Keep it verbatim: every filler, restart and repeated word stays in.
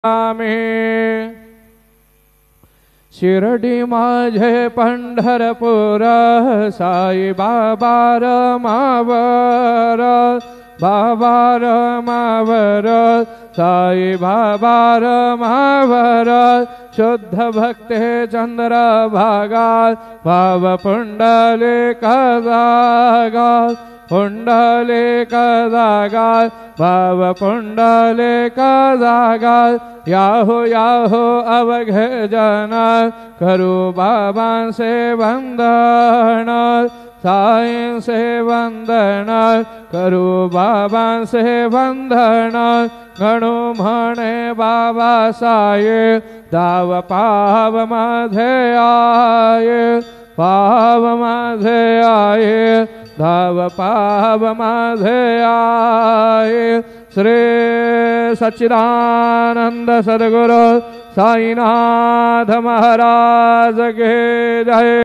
आम्ही शिर्डी माझे पंढरपूर साई बाबा रमावर बाबा रमावर साई बाबा रमावर शुद्ध भक्ते चंद्र भागा भाव पुंडलिक जागा पुंडलिक जागा भाव पुंडलिक जागा याहो याहो अवघे जन करू बाबा से वंदन साईं से वंदन करू बाबा से वंदन गणू म्हणे बाबा साये दाव पाव माझे आये पाव माझे आये धाव पाव माझे आये। श्री सच्चिदानंद सद्गुरु साईनाथ महाराज के जय।